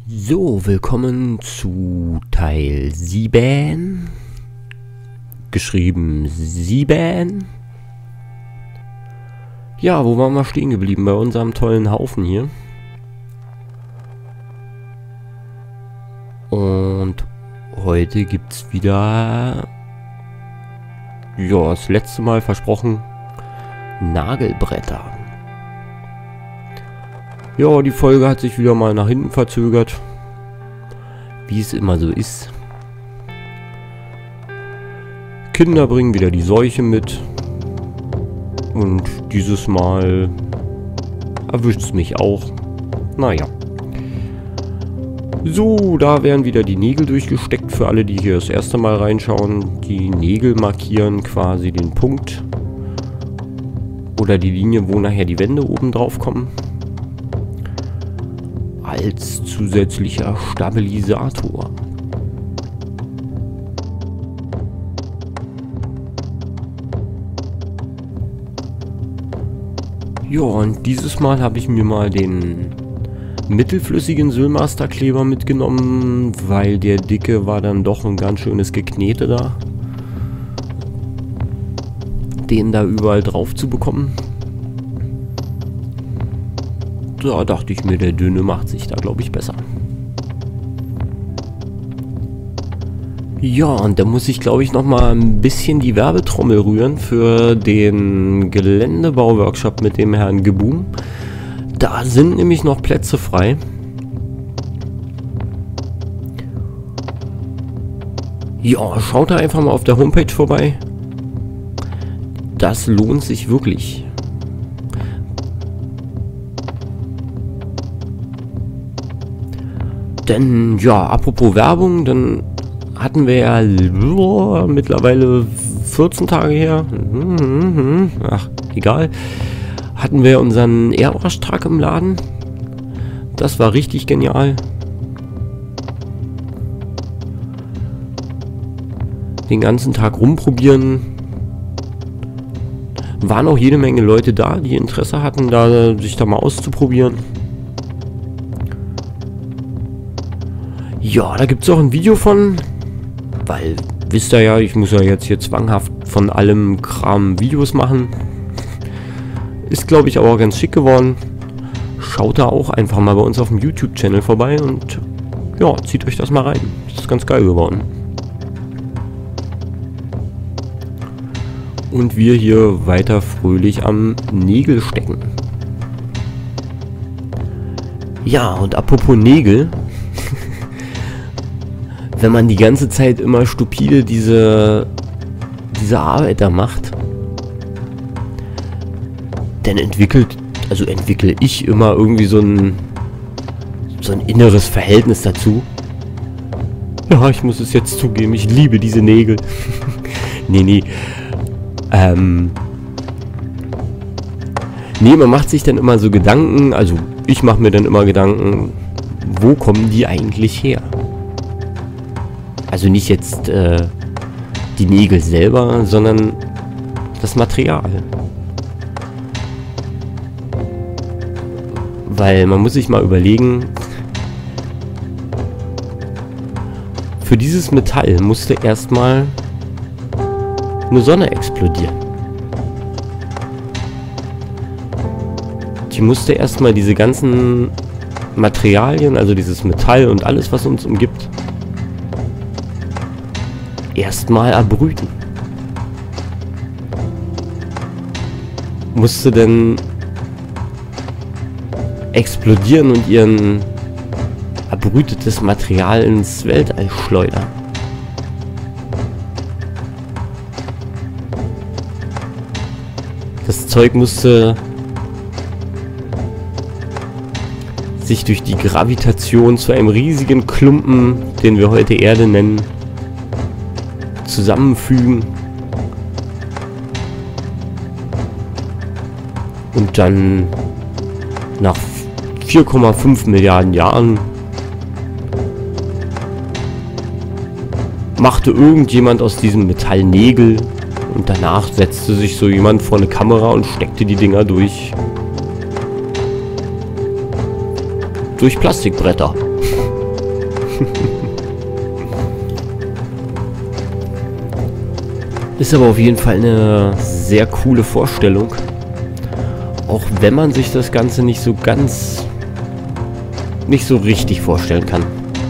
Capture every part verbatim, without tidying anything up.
So, willkommen zu Teil sieben. Geschrieben sieben. Ja, wo waren wir stehen geblieben? Bei unserem tollen Haufen hier. Und heute gibt's wieder, ja, das letzte Mal versprochen, Nagelbretter. Ja, die Folge hat sich wieder mal nach hinten verzögert. Wie es immer so ist. Kinder bringen wieder die Seuche mit. Und dieses Mal erwischt es mich auch. Naja. So, da werden wieder die Nägel durchgesteckt. Für alle, die hier das erste Mal reinschauen. Die Nägel markieren quasi den Punkt. Oder die Linie, wo nachher die Wände oben drauf kommen. Als zusätzlicher Stabilisator. Ja, und dieses Mal habe ich mir mal den mittelflüssigen Sylmaster Kleber mitgenommen, weil der dicke war dann doch ein ganz schönes Geknete da. Den da überall drauf zu bekommen. Da dachte ich mir, der dünne macht sich da, glaube ich, besser. Ja, und da muss ich, glaube ich, noch mal ein bisschen die Werbetrommel rühren für den Geländebau-Workshop mit dem Herrn Geboom. Da sind nämlich noch Plätze frei. Ja, schaut da einfach mal auf der Homepage vorbei. Das lohnt sich wirklich. Denn, ja, apropos Werbung, dann hatten wir ja boah, mittlerweile vierzehn Tage her, ach, egal, hatten wir unseren Airbrush-Tag im Laden. Das war richtig genial. Den ganzen Tag rumprobieren. Waren auch jede Menge Leute da, die Interesse hatten, da sich da mal auszuprobieren. Ja, da gibt es auch ein Video von, weil, wisst ihr ja, ich muss ja jetzt hier zwanghaft von allem Kram Videos machen. Ist, glaube ich, aber auch ganz schick geworden. Schaut da auch einfach mal bei uns auf dem YouTube-Channel vorbei und ja, zieht euch das mal rein. Das ist ganz geil geworden. Und wir hier weiter fröhlich am Nägel stecken. Ja, und apropos Nägel. Wenn man die ganze Zeit immer stupide diese, diese Arbeit da macht, dann entwickelt, also entwickle ich immer irgendwie so ein, so ein inneres Verhältnis dazu. Ja, ich muss es jetzt zugeben, ich liebe diese Nägel. nee, nee. Ähm. Nee, man macht sich dann immer so Gedanken, also ich mache mir dann immer Gedanken, wo kommen die eigentlich her? Also nicht jetzt äh, die Nägel selber, sondern das Material. Weil man muss sich mal überlegen, für dieses Metall musste erstmal eine Sonne explodieren. Die musste erstmal diese ganzen Materialien, also dieses Metall und alles, was uns umgibt, erstmal erbrüten. Musste denn explodieren und ihren erbrütetes Material ins Weltall schleudern. Das Zeug musste sich durch die Gravitation zu einem riesigen Klumpen, den wir heute Erde nennen, zusammenfügen und dann nach vier Komma fünf Milliarden Jahren machte irgendjemand aus diesem Metall Nägel und danach setzte sich so jemand vor eine Kamera und steckte die Dinger durch durch Plastikbretter. Ist aber auf jeden Fall eine sehr coole Vorstellung. Auch wenn man sich das Ganze nicht so ganz, nicht so richtig vorstellen kann.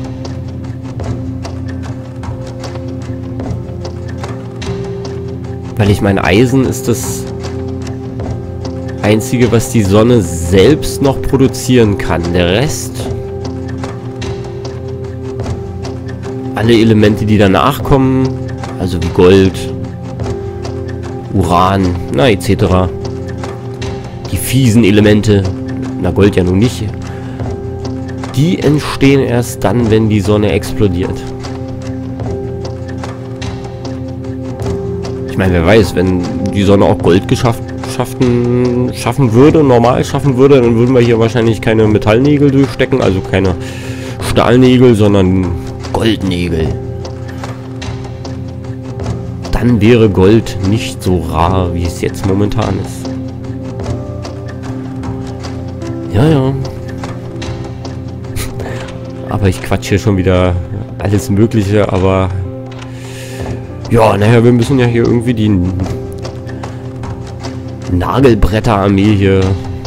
Weil ich meine, Eisen ist das Einzige, was die Sonne selbst noch produzieren kann. Der Rest, alle Elemente, die danach kommen, also wie Gold, Uran, na et cetera. Die fiesen Elemente, na Gold ja nun nicht, die entstehen erst dann, wenn die Sonne explodiert. Ich meine, wer weiß, wenn die Sonne auch Gold geschafft, schaffen, schaffen würde, normal schaffen würde, dann würden wir hier wahrscheinlich keine Metallnägel durchstecken, also keine Stahlnägel, sondern Goldnägel. Dann wäre Gold nicht so rar, wie es jetzt momentan ist. Ja, ja. Aber ich quatsche hier schon wieder alles Mögliche, aber... Ja, naja, wir müssen ja hier irgendwie die Nagelbretterarmee hier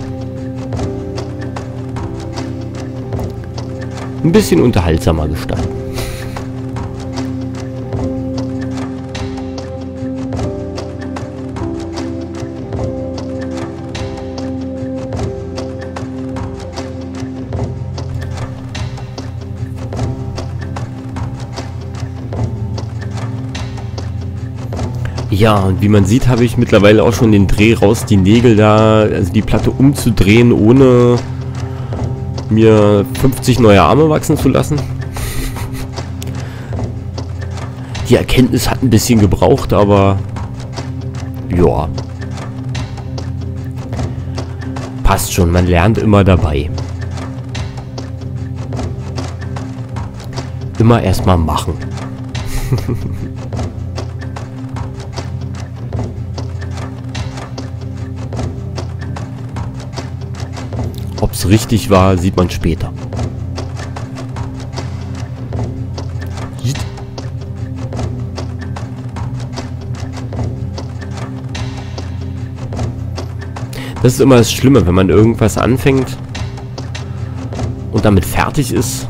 ein bisschen unterhaltsamer gestalten. Ja, und wie man sieht, habe ich mittlerweile auch schon den Dreh raus, die Nägel da, also die Platte umzudrehen, ohne mir fünfzig neue Arme wachsen zu lassen. Die Erkenntnis hat ein bisschen gebraucht, aber ja. Passt schon, man lernt immer dabei. Immer erstmal machen. Ob es richtig war, sieht man später. Das ist immer das Schlimme, wenn man irgendwas anfängt und damit fertig ist,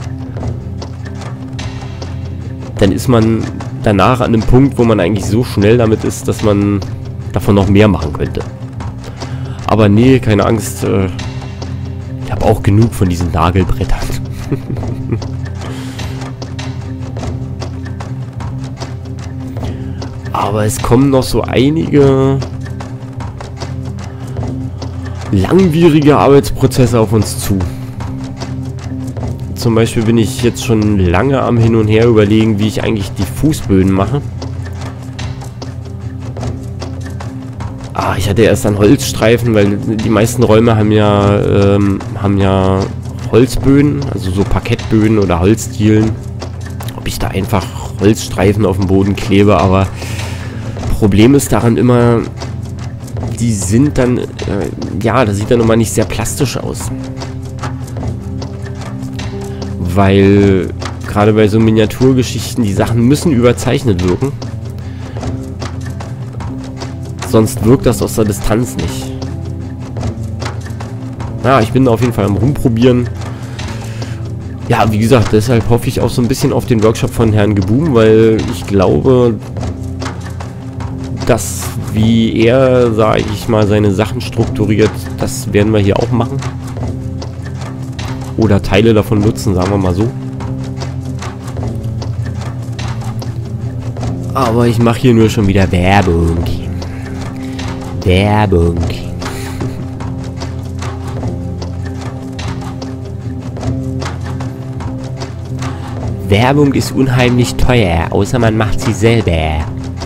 dann ist man danach an einem Punkt, wo man eigentlich so schnell damit ist, dass man davon noch mehr machen könnte. Aber nee, keine Angst, äh, ich habe auch genug von diesen Nagelbrettern. Aber es kommen noch so einige langwierige Arbeitsprozesse auf uns zu. Zum Beispiel bin ich jetzt schon lange am Hin und Her überlegen, wie ich eigentlich die Fußböden mache. Ah, ich hatte erst an Holzstreifen, weil die meisten Räume haben ja, ähm, haben ja Holzböden, also so Parkettböden oder Holzdielen. Ob ich da einfach Holzstreifen auf dem Boden klebe, aber Problem ist daran immer, die sind dann, äh, ja, das sieht dann immer nicht sehr plastisch aus. Weil gerade bei so Miniaturgeschichten, die Sachen müssen überzeichnet wirken. Sonst wirkt das aus der Distanz nicht. Ja, ich bin auf jeden Fall am Rumprobieren. Ja, wie gesagt, deshalb hoffe ich auch so ein bisschen auf den Workshop von Herrn Geboom, weil ich glaube, dass, wie er, sage ich mal, seine Sachen strukturiert, das werden wir hier auch machen. Oder Teile davon nutzen, sagen wir mal so. Aber ich mache hier nur schon wieder Werbung. Werbung. Werbung ist unheimlich teuer, außer man macht sie selber.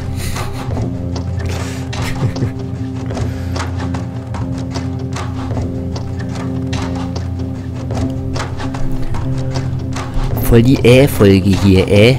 Voll die Äh-Folge hier, äh?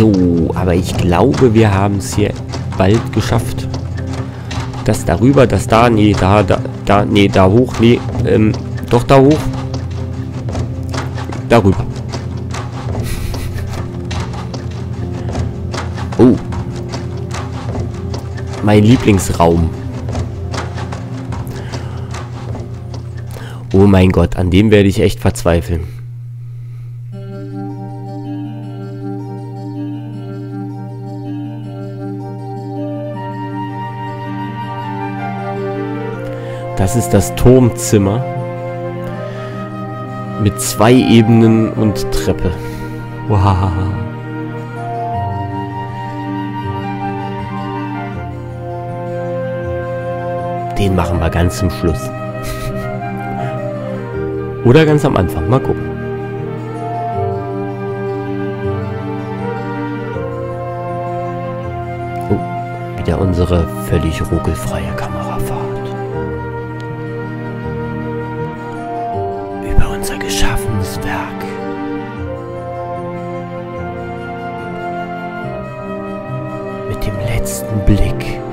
So, aber ich glaube, wir haben es hier bald geschafft. Das darüber, das da, nee, da, da, da, nee, da hoch, nee, ähm, doch da hoch. Darüber. Oh. Mein Lieblingsraum. Oh mein Gott, an dem werde ich echt verzweifeln. Das ist das Turmzimmer. Mit zwei Ebenen und Treppe. Wow. Den machen wir ganz zum Schluss. Oder ganz am Anfang. Mal gucken. Oh, wieder unsere völlig ruckelfreie Kamerafahrt. Über unser geschaffenes Werk. Mit dem letzten Blick